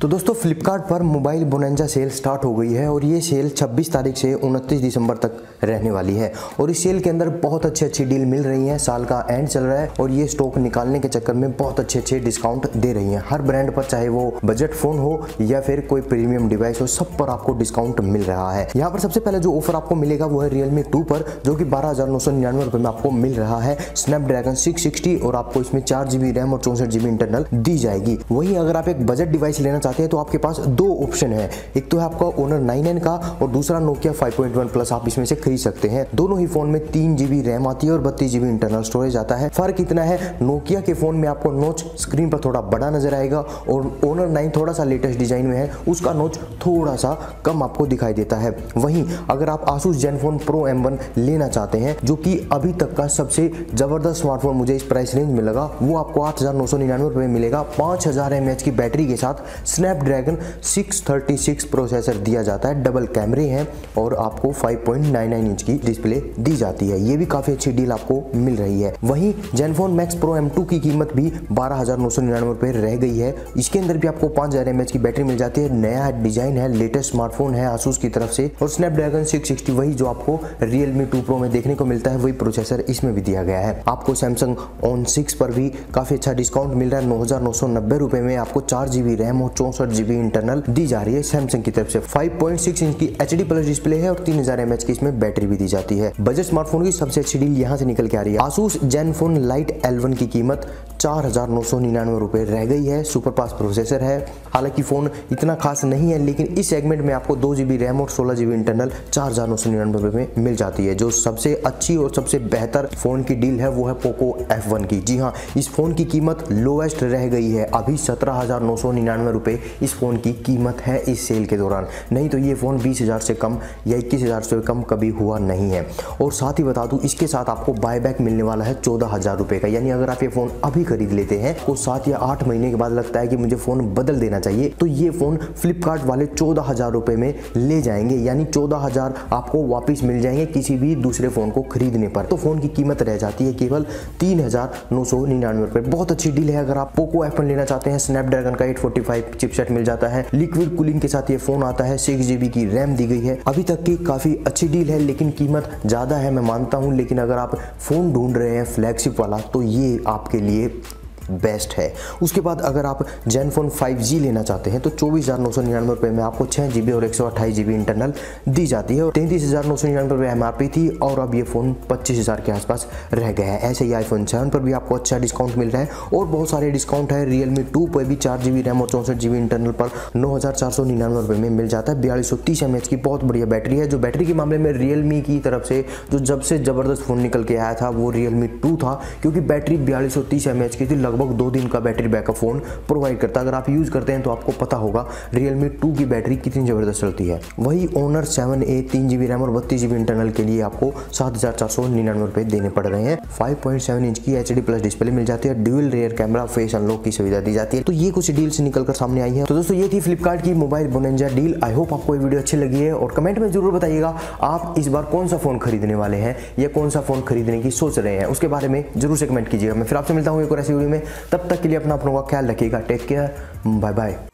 तो दोस्तों फ्लिपकार्ट पर मोबाइल बोनंजा सेल स्टार्ट हो गई है और ये सेल 26 तारीख से 29 दिसंबर तक रहने वाली है और इस सेल के अंदर बहुत अच्छी डील मिल रही है। साल का एंड चल रहा है और ये स्टॉक निकालने के चक्कर में बहुत अच्छे डिस्काउंट दे रही है। हर ब्रांड पर, चाहे वो बजट फोन हो या फिर कोई प्रीमियम डिवाइस हो, सब पर आपको डिस्काउंट मिल रहा है। यहाँ पर सबसे पहले जो ऑफर आपको मिलेगा वो है Realme 2 पर, जो कि 12,999 रुपए में आपको मिल रहा है। स्नैपड्रैगन 660 और आपको इसमें 4GB रैम और 64GB इंटरनल दी जाएगी। वहीं अगर आप एक बजट डिवाइस लेना चाहते हैं तो आपके पास दो ऑप्शन है, एक तो है आपका Honor 9N का और दूसरा Nokia 5.1 प्लस आप इसमें से खरीद सकते हैं। दोनों ही फोन में 3GB रैम आती है और 32GB इंटरनल स्टोरेज आता है। फर्क इतना है, नोकिया के फोन में आपको नोच स्क्रीन पर थोड़ा बड़ा नजर आएगा और Honor 9 थोड़ा सा लेटेस्ट डिजाइन में है, उसका नोच थोड़ा सा कम आपको दिखाई देता है। वहीं अगर आप Asus Zenfone Pro M1 लेना चाहते हैं, जो कि अभी तक का सबसे जबरदस्त स्मार्टफोन मुझे इस प्राइस रेंज में लगा, वो आपको 8,999 रुपए में मिलेगा। 5000 mAh की बैटरी के साथ स्नैपड्रैगन 636 प्रोसेसर दिया जाता है, डबल कैमरे हैं और आपको 5.99 इंच की डिस्प्ले दी जाती है। ये भी काफी अच्छी डील आपको मिल रही है। वहीं Zenfone Max Pro M2 की कीमत भी 12,999 रुपए रह गई है। इसके अंदर भी आपको 5000 mAh की बैटरी मिल जाती है। नया डिजाइन है, लेटेस्ट स्मार्टफोन है Asus की तरफ से और स्नैपड्रैगन 660 वही जो आपको Realme 2 Pro में देखने को मिलता है, वही प्रोसेसर इसमें भी दिया गया है। आपको Samsung On 6 पर भी काफी अच्छा डिस्काउंट मिल रहा है। 9,990 रुपए में आपको 4GB रैम और 64GB इंटरनल दी जा रही है सैमसंग की तरफ से। 5.6 इंच की HD प्लस डिस्प्ले है और 3000 mAh की इसमें बैटरी भी दी जाती है। बजट स्मार्टफोन की सबसे अच्छी डील यहां से निकल के आ रही है। Asus Zenfone Lite L1 की कीमत 4,999 रुपए रह गई है। सुपर फास्ट प्रोसेसर है, हालांकि फोन इतना खास नहीं है, लेकिन इस सेगमेंट में आपको 2GB रैम और 16GB इंटरनल 4,999 रुपए में मिल जाती है। जो सबसे अच्छी और सबसे बेहतर फोन की डील है वो है Poco F1 की। जी हाँ, इस फोन की कीमत लोएस्ट रह गई है, अभी 17,999 रुपए इस फोन की कीमत है इस सेल के दौरान। नहीं तो ये फोन 20,000 से कम या 21,000 से कम कभी हुआ नहीं है। और साथ ही बता दूं, इसके साथ आपको बायबैक मिलने वाला है 14,000 रुपए का। यानी अगर आप ये फोन अभी खरीद लेते हैं तो 7 या 8 महीने के बाद लगता है कि मुझे फोन बदल देना चाहिए, तो ये फोन फ्लिपकार्ट वाले 14,000 रुपए में ले जाएंगे। यानी 14,000 आपको वापिस मिल जाएंगे किसी भी दूसरे फोन को खरीदने पर। तो फोन की कीमत रह जाती है केवल 3,999 रुपए। बहुत अच्छी डील है। अगर आप पोको F1 लेना चाहते हैं, स्नैपड्रैगन का 845 चिपसेट मिल जाता है, लिक्विड कूलिंग के साथ ये फोन आता है, 6GB की रैम दी गई है। अभी तक की काफी अच्छी डील है, लेकिन कीमत ज्यादा है, मैं मानता हूं। लेकिन अगर आप फोन ढूंढ रहे हैं फ्लैगशिप वाला, तो ये आपके लिए बेस्ट है। उसके बाद अगर आप Zenfone 5G लेना चाहते हैं तो 24,999 रुपए में आपको 6GB और 128GB इंटरनल दी जाती है और 33,999 रुपए MRP थी और अब ये फोन 25,000 के आसपास रह गया है। ऐसे ही iPhone 7 पर भी आपको अच्छा डिस्काउंट मिल रहा है और बहुत सारे डिस्काउंट है। Realme 2 पर भी 4GB रैम और 64GB इंटरनल पर 9,499 रुपए में मिल जाता है। 4230 mAh की बहुत बढ़िया बैटरी है। जो बैटरी के मामले में Realme की तरफ से जो जब से जबरदस्त फोन निकल के आया था वो Realme 2 था, क्योंकि बैटरी 4230 mAh की थी, लगभग 2 दिन का बैटरी बैकअप फोन प्रोवाइड करता है। अगर आप यूज करते हैं तो आपको पता होगा Realme 2 की बैटरी कितनी जबरदस्त चलती है। वही Honor 7A 3GB रैम और 32GB इंटरनल के लिए आपको 7,499 रुपए देने पड़ रहे हैं। 5.7 इंच की HD प्लस डिस्प्ले मिल जाती है, dual rear camera, face unlock की सुविधा दी जाती है। तो ये कुछ डील से निकलकर सामने आई है। तो दोस्तों ये थी फ्लिपकार्ट की mobile bonanza deal. I hope आपको ये वीडियो अच्छी लगी है और कमेंट में जरूर बताइएगा आप इस बार कौन सा फोन खरीदने वाले हैं या कौन सा फोन खरीदने की सोच रहे हैं, उसके बारे में जरूर से कमेंट कीजिएगा। मैं फिर आपसे मिलता हूँ एक और ऐसी वीडियो में। तब तक के लिए अपनों का ख्याल रखिएगा। Take care, bye bye.